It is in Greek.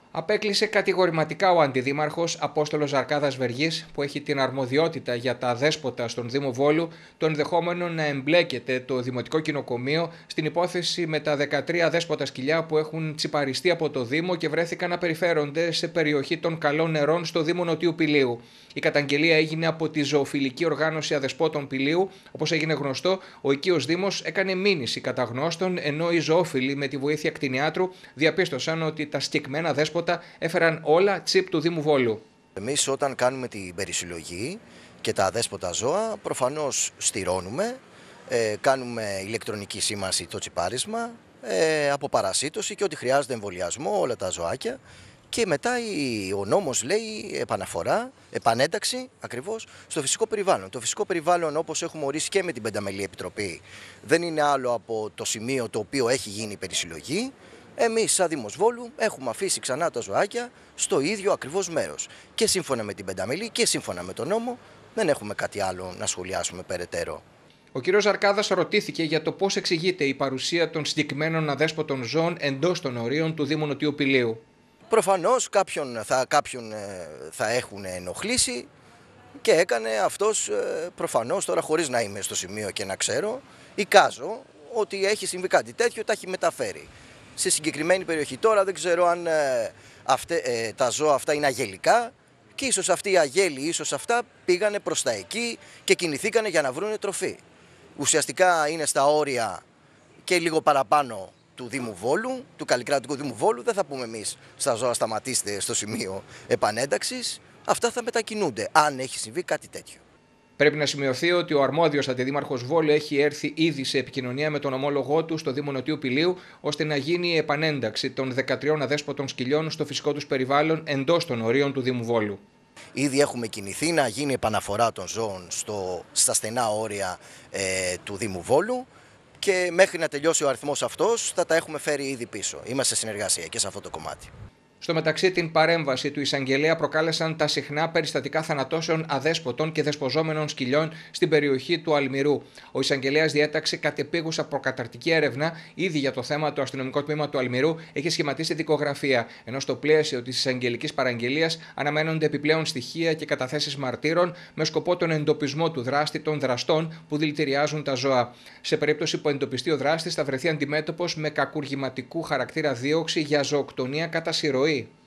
Απέκλεισε κατηγορηματικά ο αντιδήμαρχος Απόστολος Αρκάδας Βεργής, που έχει την αρμοδιότητα για τα αδέσποτα στον Δήμο Βόλου, το ενδεχόμενο να εμπλέκεται το Δημοτικό Κοινοκομείο στην υπόθεση με τα 13 αδέσποτα σκυλιά που έχουν τσιπαριστεί από το Δήμο και βρέθηκαν να περιφέρονται σε περιοχή των Καλών Νερών στο Δήμο Νοτιού Πηλίου. Η καταγγελία έγινε από τη Ζωοφιλική Οργάνωση Αδεσπότων Πηλίου. Όπως έγινε γνωστό, ο οικείος Δήμος έκανε μήνυση κατά γνώστων, ενώ οι ζωόφιλοι με τη βοήθεια κτηνιάτρου διαπίστωσαν ότι τα συγκεκριμένα αδέσποτα έφεραν όλα τσιπ του Δήμου Βόλου. Εμείς όταν κάνουμε την περισυλλογή και τα αδέσποτα ζώα, προφανώς στηρώνουμε, κάνουμε ηλεκτρονική σήμανση το τσιπάρισμα, από παρασίτωση και ό,τι χρειάζεται εμβολιασμό, όλα τα ζωάκια. Και μετά ο νόμος λέει επαναφορά, επανένταξη ακριβώς στο φυσικό περιβάλλον. Το φυσικό περιβάλλον, όπως έχουμε ορίσει και με την Πενταμελή Επιτροπή, δεν είναι άλλο από το σημείο το οποίο έχει γίνει η περισυλλογή. Εμείς σαν Δήμος Βόλου έχουμε αφήσει ξανά τα ζωάκια στο ίδιο ακριβώς μέρος. Και σύμφωνα με την Πενταμελή και σύμφωνα με τον νόμο δεν έχουμε κάτι άλλο να σχολιάσουμε περαιτέρω. Ο κ. Αρκάδας ρωτήθηκε για το πώς εξηγείται η παρουσία των συγκεκριμένων αδέσποτων ζώων εντός των ορίων του Δήμου Νοτιού Πηλίου. Προφανώς κάποιον θα έχουν ενοχλήσει και έκανε αυτός, προφανώς τώρα χωρίς να είμαι στο σημείο και να ξέρω, εικάζω ότι έχει συμβεί κάτι τέτοιο, τα έχει μεταφέρει σε συγκεκριμένη περιοχή. Τώρα δεν ξέρω αν τα ζώα αυτά είναι αγελικά και ίσως αυτοί οι αγέλοι, ίσως αυτά πήγανε προς τα εκεί και κινηθήκανε για να βρούνε τροφή. Ουσιαστικά είναι στα όρια και λίγο παραπάνω του Δήμου Βόλου, του καλλικρατικού Δήμου Βόλου. Δεν θα πούμε εμείς στα ζώα σταματήστε στο σημείο επανένταξης. Αυτά θα μετακινούνται αν έχει συμβεί κάτι τέτοιο. Πρέπει να σημειωθεί ότι ο αρμόδιος αντιδήμαρχος Βόλου έχει έρθει ήδη σε επικοινωνία με τον ομόλογό του στο Δήμο Νοτιού Πηλίου, ώστε να γίνει η επανένταξη των 13 αδέσποτων σκυλιών στο φυσικό τους περιβάλλον εντός των ορίων του Δήμου Βόλου. Ήδη έχουμε κινηθεί να γίνει επαναφορά των ζώων στα στενά όρια του Δήμου Βόλου και μέχρι να τελειώσει ο αριθμός αυτός θα τα έχουμε φέρει ήδη πίσω. Είμαστε σε συνεργασία και σε αυτό το κομμάτι. Στο μεταξύ, την παρέμβαση του εισαγγελέα προκάλεσαν τα συχνά περιστατικά θανατώσεων αδέσποτων και δεσποζόμενων σκυλιών στην περιοχή του Αλμυρού. Ο εισαγγελέας διέταξε κατεπίγουσα προκαταρτική έρευνα. Ήδη για το θέμα, το αστυνομικό τμήμα του Αλμυρού έχει σχηματίσει δικογραφία, ενώ στο πλαίσιο της εισαγγελικής παραγγελίας αναμένονται επιπλέον στοιχεία και καταθέσεις μαρτύρων με σκοπό τον εντοπισμό του δράστη των δραστών που δηλητηριάζουν τα ζώα. Σε περίπτωση που εντοπιστεί ο δράστης, θα βρεθεί αντιμέτωπος με κακουργηματικού χαρακτήρα δίωξη για ζωοκτονία κατά συρροή.